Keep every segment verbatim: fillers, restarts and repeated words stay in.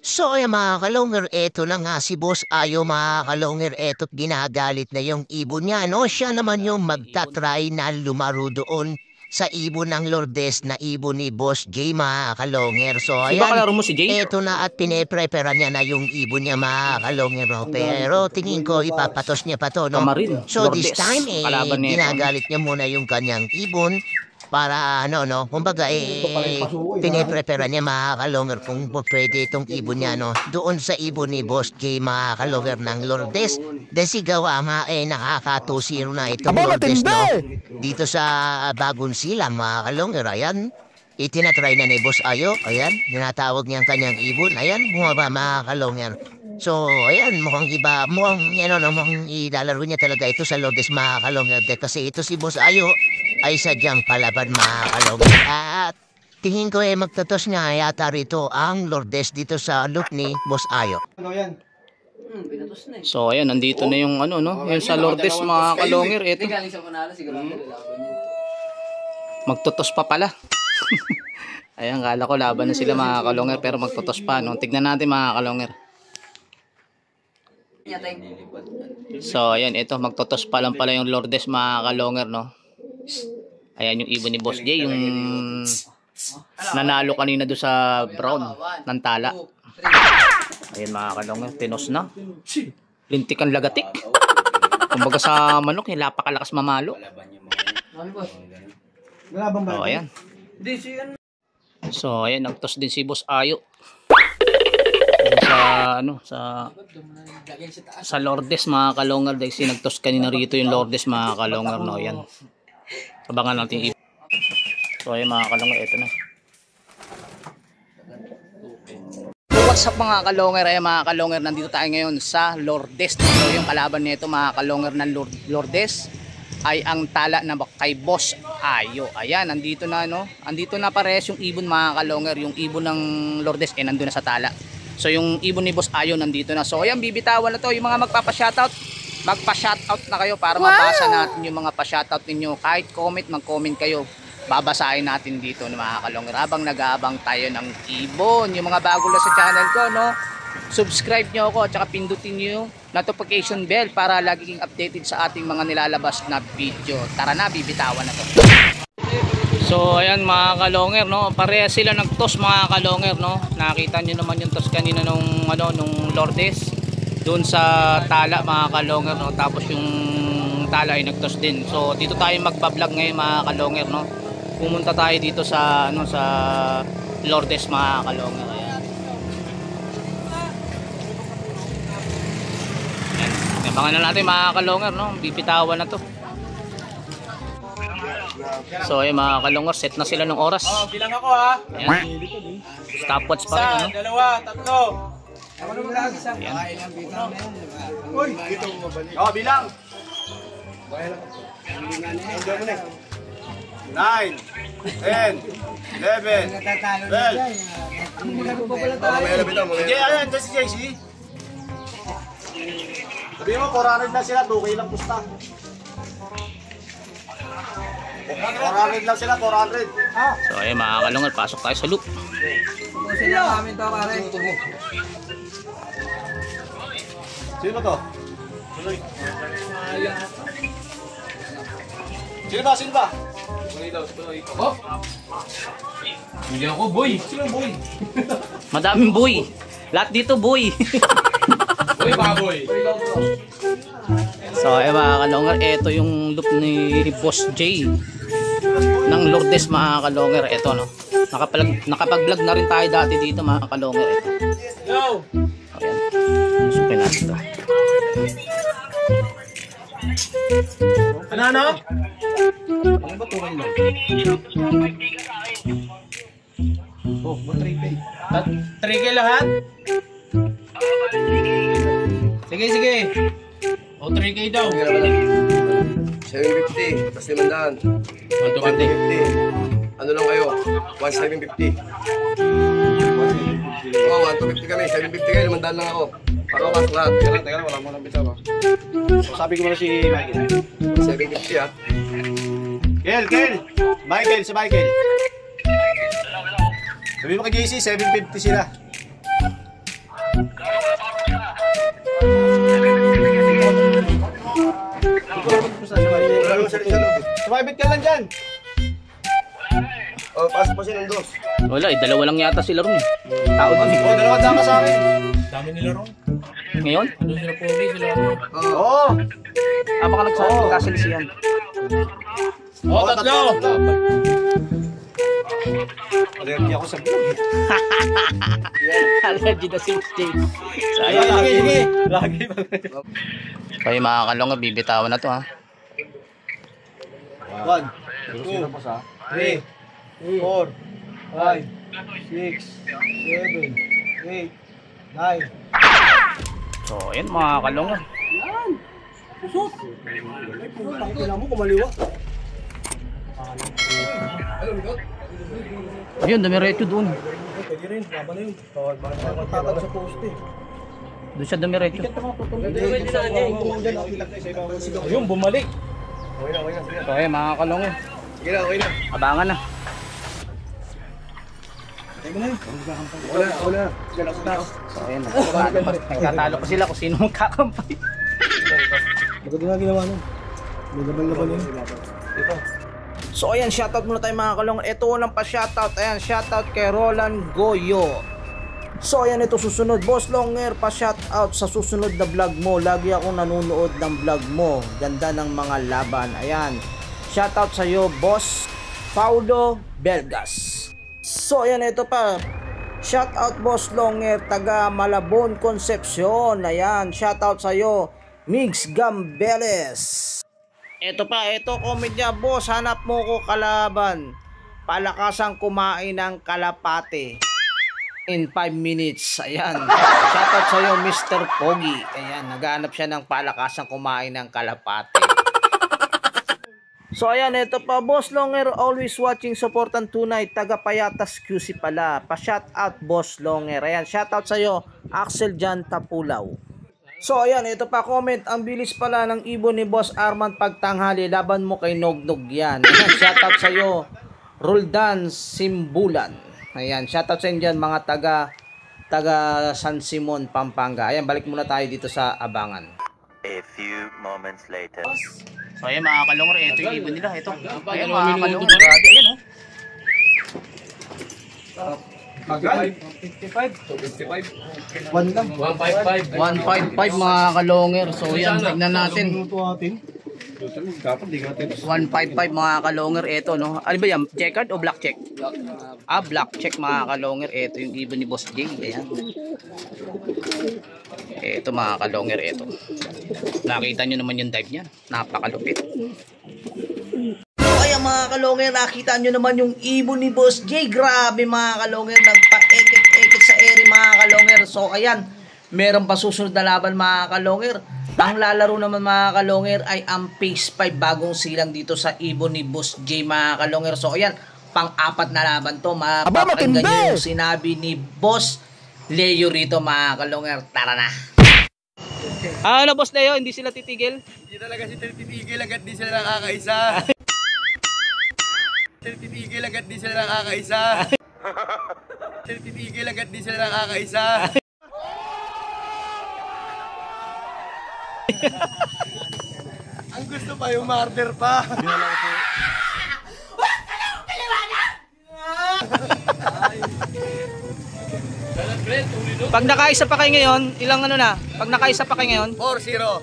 So ay mga kalongger, eto na nga si Boss Ayo mga kalongger, eto't ginagalit na yung ibon niya, no? Siya naman yung magta-try na lumaro doon sa ibon ng Lourdes na ibon ni Boss J mga kalongger. So Si ba ayan, kalaro mo si Jay? eto na at pine-prepare niya na yung ibon niya mga kalongger, no? Pero tingin ko ipapatos niya pa to, no? Kamarin, So this Lourdes, time, eh, kalaban nito. ginagalit niya muna yung kanyang ibon para ano, no? Kumbaga, eh, piniprepare niya mga kalongger kung pwede itong ibon niya, no? Doon sa ibon ni Boss J mga kalongger ng Lourdes. Desigawa nga, eh, nakaka two zero na itong Lourdes, no? Dito sa Bagong Silang mga kalongger, ayan. Itinatry na ni Boss Ayo, ayan. Tinatawag niya ang kanyang ibon, ayan, bumaba mga kalongger. So, ayan, mukhang iba, mukhang, ano, no, mukhang ilalaro niya talaga ito sa Lourdes mga kalongger. Kasi ito si Boss Ayo ay sadyang palaban mga kalongger. At tingin ko eh magtatos nga yata rito ang Lourdes dito sa look ni Boss Ayo. Ano yan? So ayan, nandito na yung ano no, yung sa Lourdes mga kalongger, eto. Magtutos pa pala. Ayan, kala ko laban na sila mga kalongger pero magtutos pa, no. Tignan natin mga kalongger. So ayan, ito magtutos pa lang pala yung Lourdes mga kalongger, no. Ayan yung ibon ni Boss J, yung nanalo kanina doon sa brown ng tala. Ayan mga kalongger, tinos na. Lintik ang lagatik. Kumbaga sa manok, yung lapakalakas mamalo. So ayan. So ayan, nagtos din si Boss Ayo. Sa ano, sa sa Lourdes mga kalongger, dahil sinagtos kanina rito yung Lourdes mga kalongger, no. Ayan. Abangan natin ibon. So ayan mga kalongger, ito na. What's up mga kalongger? Ayan mga kalongger, nandito tayo ngayon sa Lourdes. So yung kalaban nito mga kalongger ng Lourdes ay ang tala na kay Boss Ayo. Ayan, nandito na no. Andito na parehas yung ibon mga kalongger. Yung ibon ng Lourdes eh nandun na sa tala. So yung ibon ni Boss Ayo nandito na. So ayan, bibitawan na to. Yung mga magpapa-shoutout, magpa-shoutout na kayo para wow! Mabasa natin yung mga pa-shoutout ninyo. Kahit comment, mag-comment kayo. Babasahin natin dito ng mga kalongger habang nag-aabang tayo ng ibon. Yung mga bago lang sa channel ko, no? Subscribe nyo ako at saka pindutin nyo yung notification bell para lagi kang updated sa ating mga nilalabas na video. Tara na, bibitawan na to. So ayan mga kalongger, no? Pareha sila nagtos mga kalongger, no? Nakita nyo naman yung tos kanina nung, ano, nung Lourdes doon sa tala mga kalongger, no? Tapos yung tala ay nagtos din. So dito tayo magpa-vlog ngayon mga kalongger, no? Pumunta tayo dito sa ano sa Lourdes mga kalongger. Ayan. Ayan. Abangan na natin mga kalongger, no? Bibitawan na to. So ayan mga kalongger, set na sila ng oras. Oh, bilang ako ha. Ayan. Stopwatch pa rin, ano? Dalawa, tatlo. Ayan. Uy, dito mo balik. Oh, bilang. nine, ten, eleven, twelve. Hindi, ayan, dyan si J C. Sabihin mo, four hundred lang sila, two K lang pusta. four hundred lang sila, four hundred. So ayan mga kalongger, pasok tayo sa loop. Sila namin to, pare. Sino to? Sino ba? Sino ba? Ako? Hindi ako, boy. Sino boy? Madaming boy. Lahat dito boy. Boy ba, boy? So ayan mga kalongger, ito yung loop ni Boss J ng Lourdes mga kalongger. Ito no, nakapag, nakapag-vlog na rin tayo dati dito mga kalongger. Ito. Yo! Ayan, sukin natin ito. Ano ano? Ano ba tuloy mo? Oh, three K. three K lahat? Sige, sige. O, three K daw. seven fifty, plus limandaan. one fifty. Ano lang kayo? one seven fifty. Oo, one fifty kami. seven fifty kayo, limandaan lang ako. Para mas lahat. Teka lang, teka lang. Wala mo nang bitaw ba? Sabi ko muna si Michael. seven fifty ah. Kel, Kel! Michael, si Michael. Sabi mo kay J C, seven fifty sila. Sumabit ka lang dyan. Oh, pasok pa siya ng dos. Wala eh, dalawa lang yata sila ron eh. Tao dun eh. Oh, dalawa dama sa akin. Dami nila ron. Ngayon? Ano sila pogi, sila ano. Oo. Ah, baka nagsasalisiyan. Oh, tatlo! Allergy ako sa vlog. Allergy na si Jay. So, Sige, ayun. sige, sige. Lagi ba? Kaya mga kalong, bibitawan na to ha. One, two, three, four, five, six, seven, eight, nine. So, ayun mga kalong. Kailangan mo kumaliwa. Ayun, dumiretso doon. Pwede rin, laban na yun. Magtatag sa poste. Doon siya dumiretso. Ayun, bumalik. Okay na, okay na. Sige So, ayun mga kalong. Sige na, okay na. Abangan na. Wala, wala. Sige na, sige na. So, ayun. Nagtatalo pa sila kung sino magkakampay. Maganda nga ginawa nun. May laban-laban yun. So ayan, shoutout muna tayo mga kalong. Ito lang pa shoutout. Ayan, shoutout kay Roland Goyo. So ayan, ito susunod. Boss Longer, pa shoutout sa susunod na vlog mo. Lagi akong nanonood ng vlog mo. Ganda ng mga laban. Ayan, shoutout sa iyo, Boss Paulo Belgas. So ayan, ito pa. Shoutout Boss Longer, taga Malabon, Concepcion. Ayan, shoutout sa iyo, Migs Gambeles. Ito pa, ito comment niya, boss, hanap mo ko kalaban. Palakasang kumain ng kalapate in five minutes. Ayan. Shoutout sa iyo, Mister Pogi. Ayan, naghahanap siya ng palakasang kumain ng kalapate. So ayan, ito pa, Boss Longer, always watching, supportan tunay, taga Payatas Q C pala. Pa-shoutout Boss Longer. Ayan, shoutout sa iyo, Axel Jan Tapulaw. So ayan, ito pa comment, ang bilis pala ng ibon ni Boss Arman pagtanghali, laban mo kay Nognog yan. Ayan, shoutout sa iyo, Roldan Simbulan. Ayan, shoutout sa inyo dyan, mga taga taga San Simon, Pampanga. Ayan, balik muna tayo dito sa Abangan. A few moments later. So ayan mga kalongre, ito yung ibon nila, ito. Ayan mga kalongre, grabe, ayan oh. fifty-five. fifty-five. One lang. one fifty-five. one fifty-five mga kalonger. So yan, tignan natin. Minuto atin. Dapat di natin. one fifty-five mga kalonger. Ito no. Ano ba yan? Checkered o black check? Ah, black check mga kalonger. Ito yung ibon ni Boss Jay. Ayan. Ito mga kalonger. Ito. Nakita nyo naman yung dive niyan. Napakalupit. Kaya mga kalonger, nakita nyo naman yung ibon ni Boss Jay. Grabe mga kalonger, nagpa-ekit-ekit sa ere mga kalonger. So ayan, meron pa susunod na laban mga kalonger. Ang lalaro naman mga kalonger ay ang Phase five, bagong silang dito sa ibon ni Boss Jay mga kalonger. So ayan, pang-apat na laban to. Mapapakinggan nyo yung sinabi ni Boss Leo rito mga kalonger. Tara na. Ano Boss Leo, hindi sila titigil? Hindi talaga si titigil agad di sila nakakaisa. Titigil agad di sila nakakaisa. Titigil agad di sila nakakaisa. Ang gusto pa yung murder pa. Pag nakaisa pa kayo ngayon, ilang ano na? Pag nakaisa pa kayo ngayon, four zero.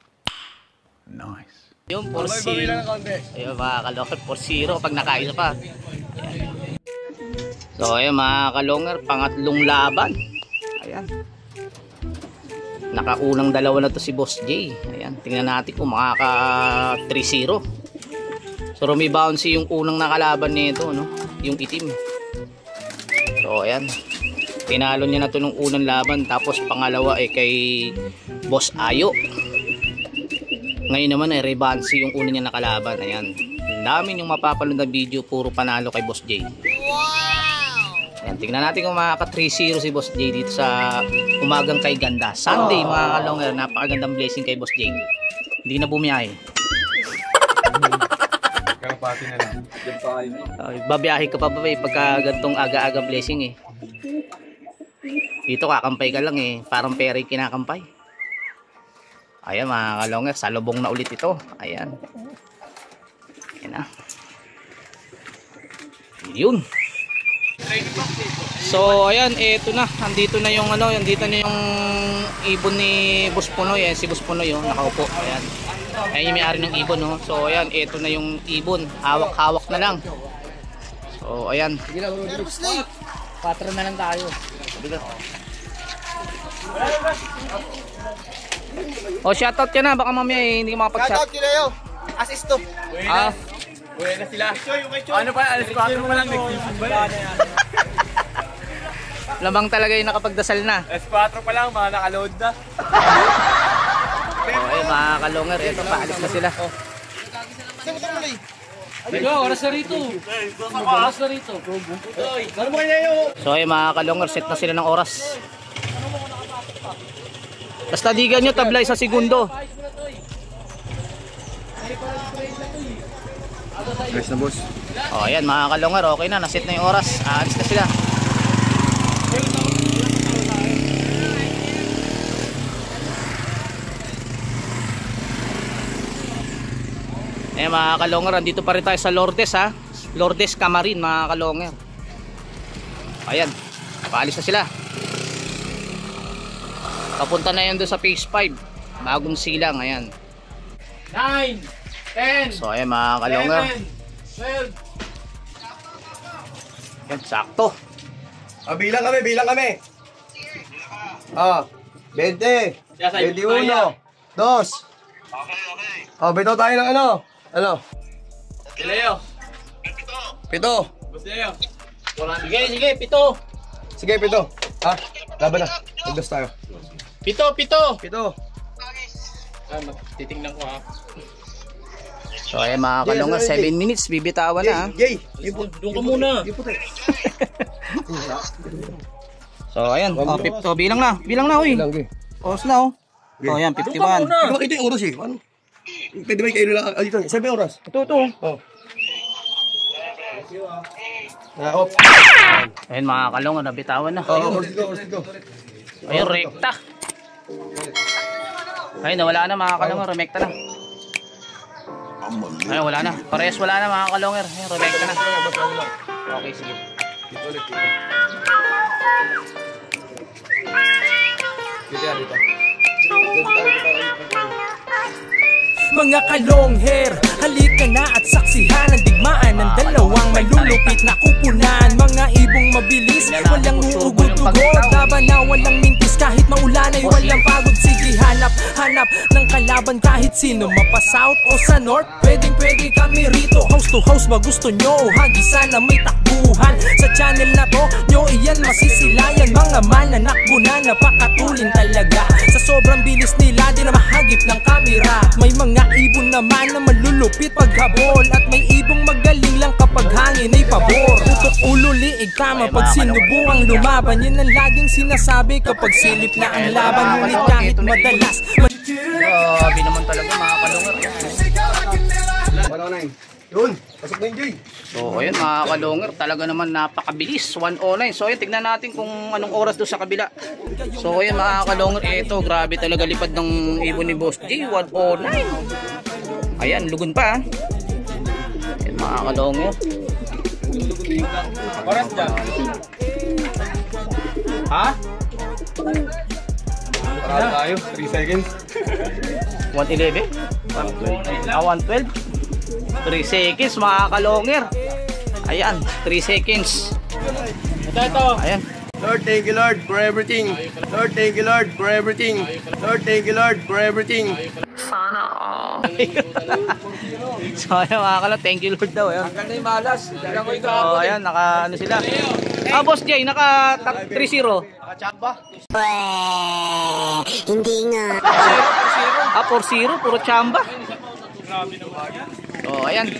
yung four May zero. babilang ng konti. Ayun mga kalonger, four zero pag nakaisa pa. Ayan. So ayun mga kalonger, pangatlong laban. Ayan. Nakaunang dalawa na to si Boss Jay. Ayan, tingnan natin kung makaka three zero. So rumibound si yung unang nakalaban nito, no? Yung itim. So ayan. Tinalo niya na to nung unang laban, tapos pangalawa ay kay Boss Ayo. Ngayon naman ay revansi yung una niya nakalaban. Ayan. Ang dami yung mapapanood na video, puro panalo kay Boss Jay. Wow! Ayan, tingnan natin kung makaka three zero si Boss Jay dito sa umagang kay ganda. Sunday mga kalonger, napakagandang blessing kay Boss Jay. Hindi na bumiyahe. Kapati na lang. Uh, babiyahe ka pa ba eh, pagka gantong aga-aga blessing eh. Dito kakampay ka lang eh, parang pera yung kinakampay. Ayan mga kalonger, salubong na ulit ito. Ayan. Ayan Yun. So ayan, eto na. Andito na yung ano, andito na yung ibon ni Boss Punoy. Ayan si Boss Punoy, oh, nakaupo. Ayan. Ayan yung may-ari ng ibon, no. So ayan, eto na yung ibon. Hawak-hawak na lang. So ayan. Patro na lang tayo. Oh, shoutout ka na, baka mamaya eh, hindi ka makapag-shout. Shoutout kila yo. Assist to. Ah, Uwi na sila. Ano pa, alas kwatro pa lang, nag-fishing ba na? lamang talaga yung nakapagdasal na. alas kwatro pa lang, mga nakaload na. Oh, ayun mga kalungar, eto paalis na sila. Ikaw, oras na rito. Oras na rito. So ayun mga kalungar, set na sila ng oras. Basta digan nyo tablay sa segundo. Guys na boss. Oh, ayan mga kalungar, okay na, naset na yung oras. Aalis na sila. Eh mga kalungar, andito pa rin tayo sa Lourdes ha. Lourdes Camarin mga kalungar. Ayan, paalis na sila. Papunta na yun doon sa phase five. Bagong silang, ayan. nine, ten, So ayan mga kalungar. twelve. Yan, sakto. Ah, bilang kami, bilang kami. Ah, twenty, twenty-one, dos. Okay, okay. Oh, bitaw tayo ng ano? Ano? Leo. Pito. Boss Leo. Sige, sige, pito. Sige, pito. Ah, laban na. Magdas tayo. Pito, pito. Pito. Ah, titingnan ko ha. So ayan mga kalungar, seven minutes, bibitawan na ha. Jay, Jay. Doon ka muna. So ayan, oh, pito, bilang na, bilang na uy. Lang, Jay. Oras na oh. Oh ayan, fifty-one. Hindi ko makita yung oras eh. Ano? Pwede ba kayo lang? Ah, dito. Sabi yung oras. Ito, ito. Oh. Ah, off. Ayan mga kalungar, nabitawan na. Oh, oras dito, oras dito. Ayun, rekta. Ayun, nawala na mga kalungar, remekta na. Ayun, wala na. Parehas wala na mga kalungar. Ayun, remekta na. Okay, sige. Dito yan, dito. Mga kalongher, halika na at saksihan ang digmaan ng dalawang malulupit na kupunan. Mga ibong mabilis, walang uugot-ugot, laban na walang mintis kahit maulan ay walang pagod. Sige hanap, hanap ng kalaban kahit sino, mapa south o sa north, pwedeng pwede kami rito. House to house ba gusto nyo o hagisan na may takbuhan? Sa channel na to, nyo iyan masisilayan. Mga mananakbo na napakatulin talaga. Sa sobrang bilis nila, di na mahagip ng kamera. May mga ibon naman na malulupit paghabol, at may ibong magaling lang kapag hangin ay pabor. Utok ulo liig tama pag sinubukang lumaban. Yan ang laging sinasabi kapag silip na ang laban. Ngunit kahit madalas Grabe naman talaga mga kalungar. Wala na yun. Yun, pasok na yun, Jay. So ayun mga kalungar, talaga naman napakabilis, one oh nine. So ayun, tignan natin kung anong oras doon sa kabila. So ayun mga kalungar, eto grabe talaga lipad ng ibon ni Boss J, one oh nine. Ayan, lugon pa. Ayan mga kalungar. Oras dyan. Ha? Parado tayo, three seconds. one eleven? Ah, one twelve? three seconds mga kalungar. Ayan, three seconds. Ito, ito. Ayan. Lord, thank you, Lord, for everything. Lord, thank you, Lord, for everything. Lord, thank you, Lord, for everything. So ayan mga kalungar, thank you Lord daw. Ayan. Hanggang na yung malas. Hanggang ko ito. So ayan, naka ano sila. Ah, Boss J, naka three zero. Hindi nga. Ah, four zero, puro chamba. So, ayan.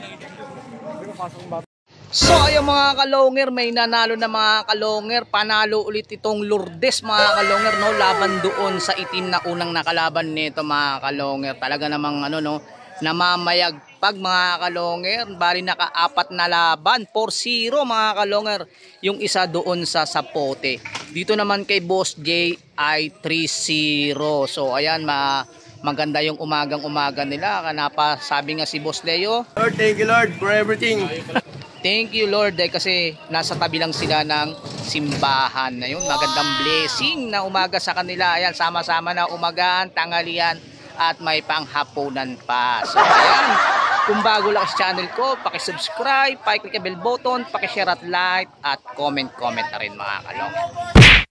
So, ayun mga kalonger, may nanalo na mga kalonger. Panalo ulit itong Lourdes mga kalonger, no? Laban doon sa itim na unang nakalaban nito mga kalonger. Talaga namang ano, no? Namamayagpag mga kalonger. Bali naka-apat na laban, four zero mga kalonger. Yung isa doon sa Sapote. Dito naman kay Boss J ay three zero. So, ayan, ma maganda yung umagang-umaga nila. Kanapa, sabi nga si Boss Leo. Lord, thank you, Lord, for everything. Thank you Lord dahil kasi nasa tabi lang sila ng simbahan na yun. Magandang blessing na umaga sa kanila. Ayan, sama-sama na umagaan, tanghalian at may panghapunan pa. So ayan, kung bago lang sa channel ko, paki-subscribe, paki-click ang bell button, paki-share at like at comment-comment na rin mga kalong.